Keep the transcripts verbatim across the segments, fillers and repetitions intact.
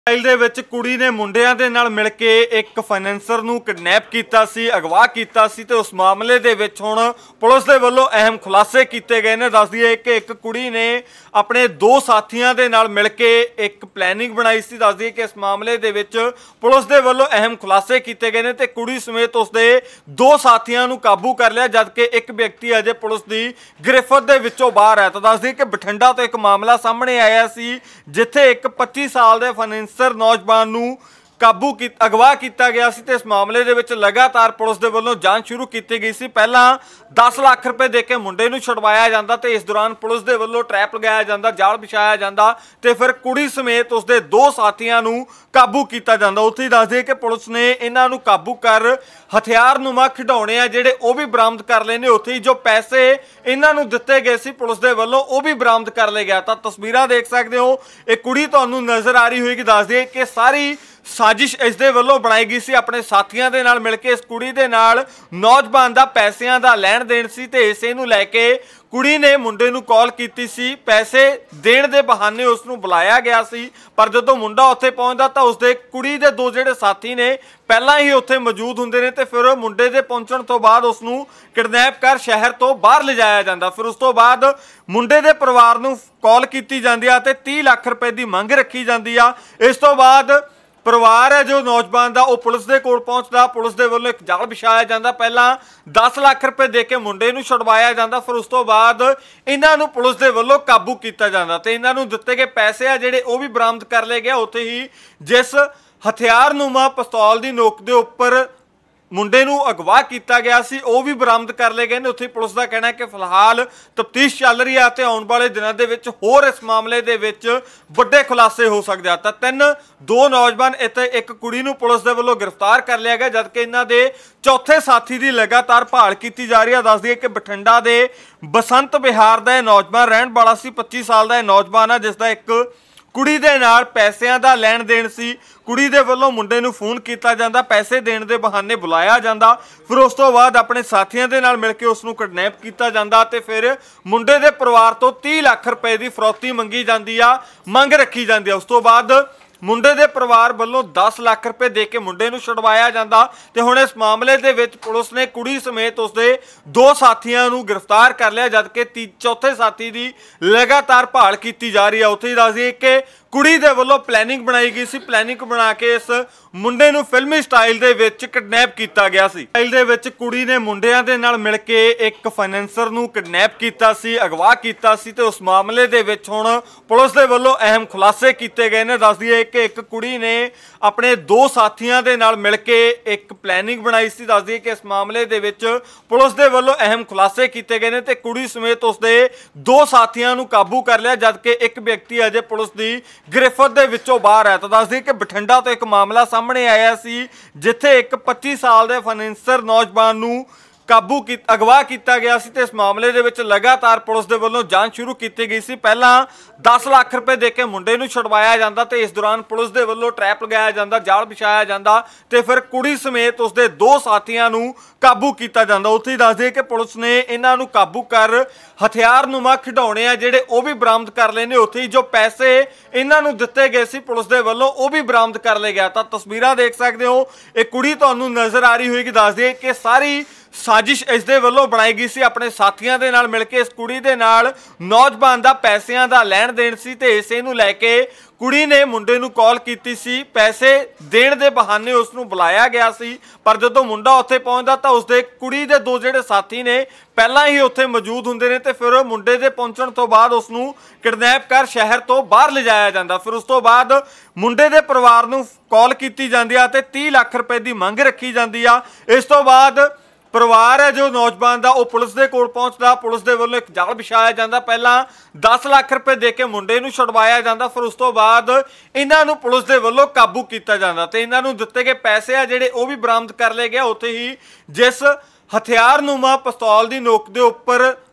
Israel दे विच कुड़ी ने मुंडियां दे नाल मिल के एक फाइनेंसर नूं किडनैप कीता सी, अगवा कीता सी ते उस मामले दे विच हुण पुलिस दे वल्लों अहम खुलासे कीते गए ने। दस दईए कि एक कुड़ी ने अपने दो साथियां दे नाल मिल के एक प्लैनिंग बनाई सी। दस दईए कि इस मामले दे विच पुलिस दे वल्लों अहम खुलासे कीते गए ने ते कुड़ी समेत उसदे दो साथियां नूं काबू कर लिया, जबकि एक व्यक्ति अजे पुलिस दी गिरफ्त दे विचों बाहर है। तो दस दईए कि बठिंडा तो एक मामला सामने आया सी जिथे एक पच्ची साल दे फाइनेंसर नौजवान नूं काबू की अगवा किया गया सी ते इस मामले दे विच लगातार पुलिस दे वल्लों जांच शुरू की गई सी। पहला दस लाख रुपए दे के मुंडे नूं छुड़वाया जांदा ते इस दौरान पुलिस दे वल्लों ट्रैप लगाया जांदा, जाल बिछाया जांदा ते फिर कुड़ी समेत उसदे दो साथियां नूं काबू किया जांदा। उत्थे ही दस दईए कि पुलिस ने इन्हां नूं काबू कर हथियार नुमा खिडौणे आ जिहड़े ओह भी बरामद कर लए ने। उत्थे ही जो पैसे इन्हां नूं दित्ते गए सी पुलिस दे वल्लों ओह भी बरामद कर लिया गया। तां तस्वीरां देख सकदे हो, एक कुड़ी तुहानूं नज़र आ रही होएगी। दस दईए कि सारी साजिश इस दे वल्लों बनाई गई सी, अपने साथियों के नाल मिल के इस कुड़ी दे नाल नौजवान दा पैसिਆਂ दा लैण देण सी ते इसे नूं लैके कुड़ी ने मुंडे नूं कॉल कीती सी। पैसे देण दे बहाने उस नूं बुलाया गया सी, पर जदों मुंडा उत्थे पहुंचदा तां उसदे कुड़ी दे दो जिहड़े साथी ने पहलां ही उत्थे मौजूद हुंदे ने ते फिर मुंडे दे पहुंचण तो बाद उस नूं किडनैप कर शहर तो बाहर लिजाया जांदा। फिर उस तो बाद मुंडे दे परिवार नूं कॉल कीती जांदी आ ते तीह लाख रुपए दी मंग रखी जांदी आ। इस तो बाद परिवार है जो नौजवान का वह पुलिस के कोल पहुंचता, पुलिस के वल्लों एक जाल बिछाया जाता। पहला दस लाख रुपए दे के मुंडे नूं छुड़वाया जाता, फिर उस तो बाद इन्हां नूं पुलिस के वल्लों काबू किया जाता ते इन्हां नूं दित्ते गए पैसे आ जिहड़े ओह भी बरामद कर लए गए। उत्थे ही जिस हथियार नुमा पिस्तौल की नोक के उपर मुंडे नूं अगवा किया गया सी वह भी बरामद कर लए गए ने। उत्थे पुलिस का कहना है कि फिलहाल तफ्तीश चल रही है ते आउण वाले दिनों के विच होर इस मामले दे विच वड्डे खुलासे हो सकते हैं। तां तीन दो नौजवान इत्थे एक कुड़ी नूं पुलिस दे वल्लों गिरफ्तार कर लिया गया, जबकि इन्हां दे चौथे साथी की लगातार भाल की जा रही है। दस दईए कि बठिंडा दे बसंत विहार का यह नौजवान रहण वाला सी, पच्ची साल का यह नौजवान है जिसका एक कुड़ी दे नाल पैसिਆਂ ਦਾ ਲੈਣ देण सी। कुड़ी दे वल्लों मुंडे नूं फोन किया जाता, पैसे देण दे बहाने बुलाया जाता, फिर उस तो बाद अपने साथियों के नाल मिल के उसनूं किडनैप किया जाता ते फिर मुंडे दे परिवार तो तीह लाख रुपए की फिरौती मंगी जाती आ, मंग रखी जाती है। उस तो बाद मुंडे दे परिवार वल्लों दस लाख रुपए दे के मुंडे नूं छुड़वाया जाता ते हुण इस मामले दे विच पुलिस ने कुड़ी समेत उसदे दो साथियों नूं गिरफ्तार कर लिया, जबकि ती चौथे साथी की लगातार भाल की जा रही है। उत्थे ही दस दईए कि कुड़ी दे वल्लों प्लैनिंग बनाई गई सी, प्लैनिंग बना के इस मुंडे नूं फिल्मी स्टाइल दे विच किडनैप किया गया सी। स्टाइल दे विच कुड़ी ने मुंडियां दे नाल मिल के एक फाइनेंसर नूं किडनैप किया सी, अगवा किया सी ते उस मामले दे विच हुण पुलिस दे वल्लों अहम खुलासे कीते गए ने। दस दईए कि एक कुड़ी ने अपने दो साथियों के नाल मिल के एक प्लैनिंग बनाई सी। दस दईए कि इस मामले दे विच पुलिस दे वल्लों अहम खुलासे कीते गए ने ते कुड़ी समेत उसदे दो साथियों नूं काबू कर लिया, जबकि एक व्यक्ति अजे पुलिस दी गिरफ्त दे विचों बाहर है। तो दस दईए कि बठिंडा तो एक मामला सामने आया सी जिथे एक पच्ची साल के फाइनेंसर नौजवान नूं काबू की अगवा किया गया सी ते इस मामले दे विच लगातार पुलिस दे वल्लों जांच शुरू की गई सी। पहला दस लाख रुपए दे के मुंडे नूं छुड़वाया जाता ते इस दौरान पुलिस दे वल्लों ट्रैप लगाया जाता, जाल बिछाया जाता ते फिर कुड़ी समेत उसदे दो साथियां नूं काबू किया जाता। उत्थे ही दस दईए कि पुलिस ने इन्हां नूं काबू कर हथियार नुमा खिडौणे आ जिहड़े ओह भी बरामद कर लए ने। उत्थे ही जो पैसे इन्हां नूं दित्ते गए सी पुलिस दे वल्लों ओह भी बरामद कर लए गया। तां तस्वीरां देख सकदे हो, एक कुड़ी तुहानूं नज़र आ रही होएगी। दस दईए कि सारी साजिश इस दे वल्लों बनाई गई सी, अपने साथियों के नाल मिल के इस कुड़ी दे नाल नौजवान दा पैसिਆਂ ਦਾ ਲੈਣ देण सी ते इसे नूं लैके कुड़ी ने मुंडे नूं कॉल कीती सी। पैसे देण दे बहाने उस नूं बुलाया गया सी, पर जदों मुंडा उत्थे पहुंचदा तां उसदे कुड़ी दे दो जिहड़े साथी ने पहलां ही उत्थे मौजूद हुंदे ने ते फिर मुंडे दे पहुंचण तो बाद उस नूं किडनैप कर शहर तो बाहर लिजाया जाता। फिर उस तो बाद मुंडे दे परिवार नूं कॉल कीती जांदी आ ते तीह लाख रुपए की मंग रखी जाती आ। इस तो बाद परिवार है जो नौजवान का वह पुलिस के कोल पहुंचता, पुलिस के वल्लों एक जाल बिछाया जाता। पहला दस लाख रुपए दे के मुंडे नूं छुड़वाया जाता, फिर उस तो बाद इन्हां नूं पुलिस के वल्लों काबू किया जाता ते इन्हां नूं दित्ते गए पैसे आ जिहड़े ओह भी बरामद कर लए गए। उत्थे ही जिस हथियार नुमा पिस्तौल की नोक के उपर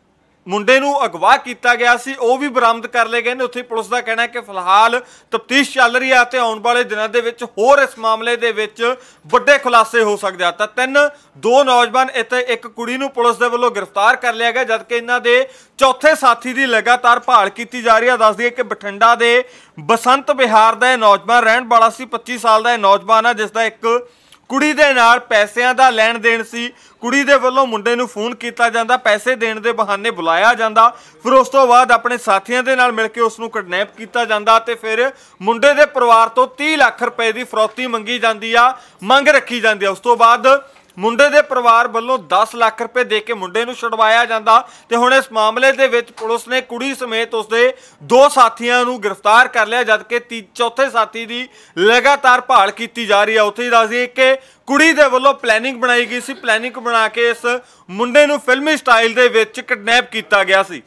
ਮੁੰਡੇ ਨੂੰ ਅਗਵਾ ਕੀਤਾ ਗਿਆ ਸੀ ਉਹ ਵੀ ਬਰਾਮਦ ਕਰ ਲਏ ਗਏ ਨੇ। ਉੱਥੇ ਪੁਲਿਸ ਦਾ ਕਹਿਣਾ ਹੈ ਕਿ ਫਿਲਹਾਲ ਤਫਤੀਸ਼ ਚੱਲ ਰਹੀ ਹੈ ਤੇ ਆਉਣ ਵਾਲੇ ਦਿਨਾਂ ਦੇ ਵਿੱਚ ਹੋਰ ਇਸ ਮਾਮਲੇ ਦੇ ਵਿੱਚ ਵੱਡੇ ਖੁਲਾਸੇ ਹੋ ਸਕਦੇ ਆ। ਤਾਂ ਤਿੰਨ ਦੋ ਨੌਜਵਾਨ ਅਤੇ ਇੱਕ ਕੁੜੀ ਨੂੰ ਪੁਲਿਸ ਦੇ ਵੱਲੋਂ ਗ੍ਰਿਫਤਾਰ ਕਰ ਲਿਆ ਗਿਆ, ਜਦਕਿ ਇਹਨਾਂ ਦੇ ਚੌਥੇ ਸਾਥੀ ਦੀ ਲਗਾਤਾਰ ਭਾਲ ਕੀਤੀ ਜਾ ਰਹੀ ਹੈ। ਦੱਸ ਦਈਏ ਕਿ ਬਠਿੰਡਾ ਦੇ ਬਸੰਤ ਵਿਹਾਰ ਦਾ ਇਹ ਨੌਜਵਾਨ ਰਹਿਣ ਵਾਲਾ ਸੀ। ਪੱਚੀ ਸਾਲ ਦਾ ਇਹ ਨੌਜਵਾਨ ਆ ਜਿਸ ਦਾ ਇੱਕ ਕੁੜੀ ਦੇ ਨਾਲ ਪੈਸਿਆਂ ਦਾ ਲੈਣ ਦੇਣ ਸੀ। ਕੁੜੀ ਦੇ ਵੱਲੋਂ ਮੁੰਡੇ ਨੂੰ ਫੋਨ ਕੀਤਾ ਜਾਂਦਾ, ਪੈਸੇ ਦੇਣ ਦੇ ਬਹਾਨੇ ਬੁਲਾਇਆ ਜਾਂਦਾ, ਫਿਰ ਉਸ ਤੋਂ ਬਾਅਦ ਆਪਣੇ ਸਾਥੀਆਂ ਦੇ ਨਾਲ ਮਿਲ ਕੇ ਉਸ ਨੂੰ ਕਿਡਨੈਪ ਕੀਤਾ ਜਾਂਦਾ ਤੇ ਫਿਰ ਮੁੰਡੇ ਦੇ ਪਰਿਵਾਰ ਤੋਂ ਤੀਹ ਲੱਖ ਰੁਪਏ ਦੀ ਫਰੌਤੀ ਮੰਗੀ ਜਾਂਦੀ ਆ, ਮੰਗ ਰੱਖੀ ਜਾਂਦੀ ਆ। ਉਸ ਤੋਂ ਬਾਅਦ ਮੁੰਡੇ ਦੇ ਪਰਿਵਾਰ ਵੱਲੋਂ ਦਸ ਲੱਖ ਰੁਪਏ ਦੇ ਕੇ ਮੁੰਡੇ ਨੂੰ ਛੁਡਵਾਇਆ ਜਾਂਦਾ ਤੇ ਹੁਣ ਇਸ ਮਾਮਲੇ ਦੇ ਵਿੱਚ ਪੁਲਿਸ ਨੇ ਕੁੜੀ ਸਮੇਤ ਉਸਦੇ ਦੋ ਸਾਥੀਆਂ ਨੂੰ ਗ੍ਰਿਫਤਾਰ ਕਰ ਲਿਆ, ਜਦਕਿ ਚੌਥੇ ਸਾਥੀ ਦੀ ਲਗਾਤਾਰ ਭਾਲ ਕੀਤੀ ਜਾ ਰਹੀ ਹੈ। ਉੱਥੇ ਹੀ ਦੱਸ ਦਈਏ ਕਿ ਕੁੜੀ ਦੇ ਵੱਲੋਂ ਪਲੈਨਿੰਗ ਬਣਾਈ ਗਈ ਸੀ, ਪਲੈਨਿੰਗ ਬਣਾ ਕੇ ਇਸ ਮੁੰਡੇ ਨੂੰ ਫਿਲਮੀ ਸਟਾਈਲ ਦੇ ਵਿੱਚ ਕਿਡਨੈਪ ਕੀਤਾ ਗਿਆ ਸੀ।